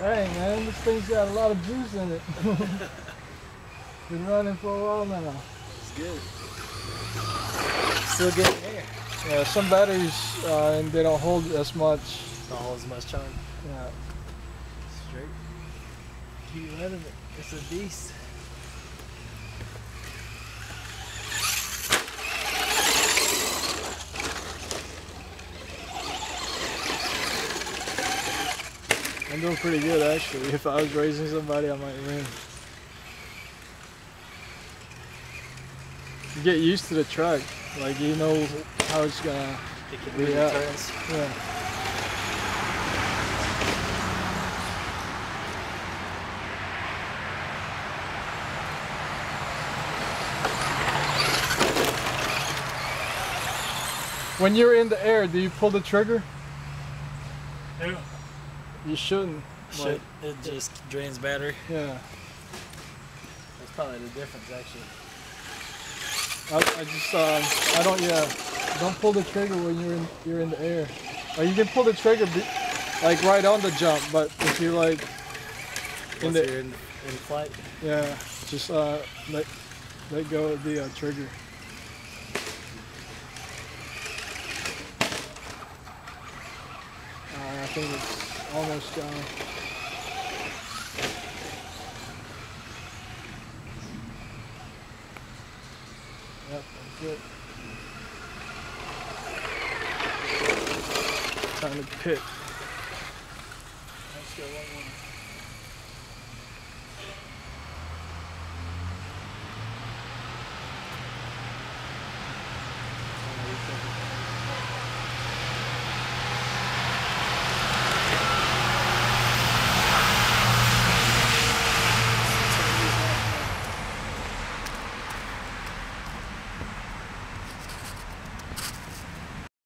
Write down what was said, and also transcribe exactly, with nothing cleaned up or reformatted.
Dang, man, this thing's got a lot of juice in it. Been running for a while now. It's good. Still getting air. Yeah, some batteries, uh, and they don't hold as much. Don't hold as much charge. Yeah. Straight. Keep running it. It's a beast. I'm doing pretty good actually. If I was racing somebody, I might win. You get used to the track, like you know how it's gonna It can really react. turns. Yeah. When you're in the air, do you pull the trigger? Yeah. You shouldn't. Should. Like, It just drains battery. yeah. That's probably the difference, actually. I, I just um I don't yeah don't pull the trigger when you're in you're in the air. Or you can pull the trigger be, like right on the jump, but if you're like in Once the you're in, in flight. yeah just uh let let go of the uh, trigger. Uh, I think it's almost gone. Yep, that's it. Time to pit.